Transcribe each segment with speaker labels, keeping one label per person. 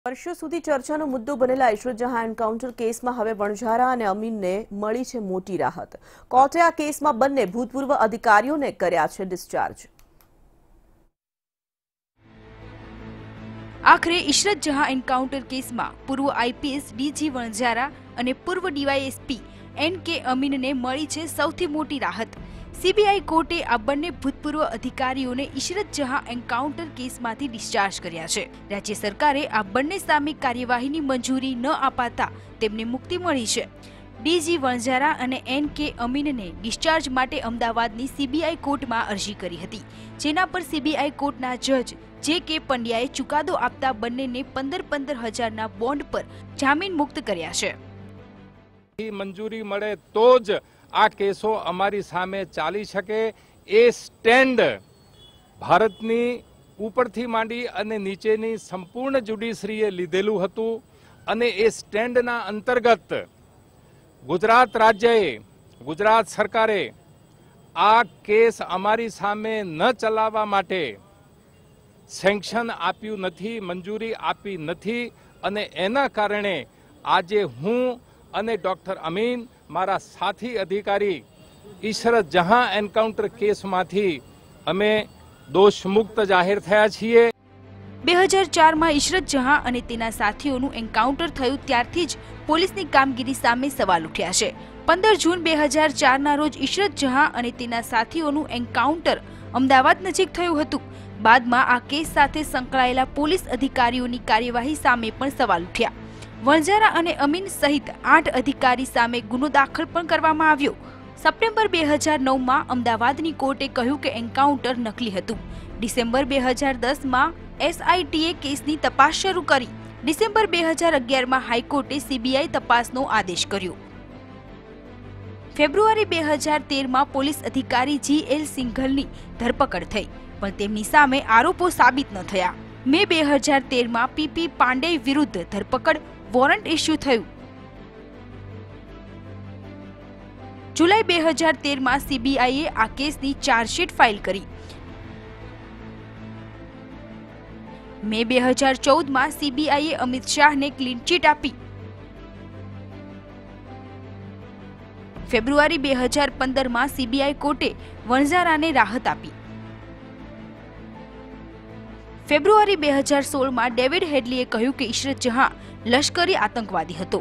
Speaker 1: વર્ષો સુધી ચર્ચાનો મુદ્દો બનેલા ઇશરત જહાં એન્કાઉન્ટર કેસમાં હવે વણઝારા અને અમીનને મળી છે મોટી રાહત। કોર્ટે આ કેસમાં બંને ભૂતપૂર્વ અધિકારીઓને કર્યા છે ડિસ્ચાર્જ।
Speaker 2: આખરે ઇશરત જહાં એન્કાઉન્ટર કેસમાં પૂર્વ આઈપીએસ ડીજી વણઝારા અને પૂર્વ ડીવાયએસપી એન.કે. અમીનને મળી છે સૌથી મોટી રાહત। સીબીઆઈ કોર્ટે આ બંને ભૂતપૂર્વ અધિકારીઓને ઇશરત જહાં એન્કાઉન્ટર કેસમાંથી ડિસ્ચાર્જ કર્યા છે। રાજ્ય સરકારે આ બંને સામે કાર્યવાહીની મંજૂરી ન અપાતા તેમને મુક્તિ મળી છે। ડીજી વણઝારા અને એન.કે. અમીનને ડિસ્ચાર્જ માટે અમદાવાદની સીબીઆઈ કોર્ટમાં અરજી કરી હતી, જેના પર સીબીઆઈ કોર્ટના જજ જે.કે. પંડ્યાએ ચુકાદો આપતા બંનેને 15,000ના બોન્ડ પર જામીન મુક્ત કર્યા છે।
Speaker 3: મંજૂરી મળે તો જ આ કેસો અમારી સામે ચાલી શકે। એ સ્ટેન્ડ ભારતની ઉપરથી માંડી અને નીચેની સંપૂર્ણ જ્યુડિશરીએ લીધેલું હતું અને એ સ્ટેન્ડના અંતર્ગત ગુજરાત રાજ્યએ, ગુજરાત સરકારે આ કેસ અમારી સામે ન ચલાવવા માટે સેન્ક્શન આપ્યું નથી, મંજૂરી આપી નથી અને એના કારણે આજે હું અને ડોક્ટર અમીન, મારા સાથી અધિકારી ઇશરત જહાં એન્કાઉન્ટર કેસમાંથી અમે દોષમુક્ત જાહેર થયા છીએ।
Speaker 2: 2004માં ઇશરત જહાં અને તેના સાથીઓનું એન્કાઉન્ટર થયું ત્યારથી જ પોલીસની કામગીરી સામે સવાલ ઉઠ્યા છે। 15 જૂન 2004ના રોજ ઇશરત જહાં અને તેના સાથીઓનું એન્કાઉન્ટર અમદાવાદ નજીક થયું હતું। બાદમાં આ કેસ સાથે સંકળાયેલા પોલીસ અધિકારીઓની કાર્યવાહી સામે પણ સવાલ ઉઠ્યા। વણઝારા અને અમીન સહિત 8 અધિકારી સામે ગુનો દાખલ પણ કરવામાં આવ્યો। સપ્ટેમ્બર 2009માં અમદાવાદની કોર્ટે કહ્યું કે એન્કાઉન્ટર નકલી હતું। ડિસેમ્બર 2010માં એસઆઈટીએ કેસની તપાસ શરૂ કરી। ડિસેમ્બર 2011માં હાઈકોર્ટે સીબીઆઈ તપાસનો આદેશ કર્યો। ફેબ્રુઆરી 2013માં પોલીસ અધિકારી જી.એલ. સિંઘલની ધરપકડ થઈ, પણ તેમની સામે આરોપો સાબિત ન થયા। મે 2013માં પીપી પાંડે વિરુદ્ધ ધરપકડ વોરંટ ઇસ્યુ થયું। જુલાઈ 2013માં સીબીઆઈએ આ કેસની ચાર્જશીટ ફાઇલ કરી। મે 2014માં સીબીઆઈએ અમિત શાહને ક્લીન ચીટ આપી। ફેબ્રુઆરી 2015માં સીબીઆઈ કોર્ટે વણઝારાને રાહત આપી। ફેબ્રુઆરી 2016માં ડેવિડ હેડલીએ કહ્યું કે ઇશરત જહાં લશ્કરી આતંકવાદી હતો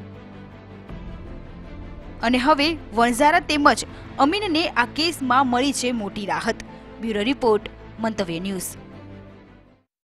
Speaker 2: અને હવે વણઝારા તેમજ અમીનને આ કેસમાં મળી છે મોટી રાહત। Bureau report, Mantavya news.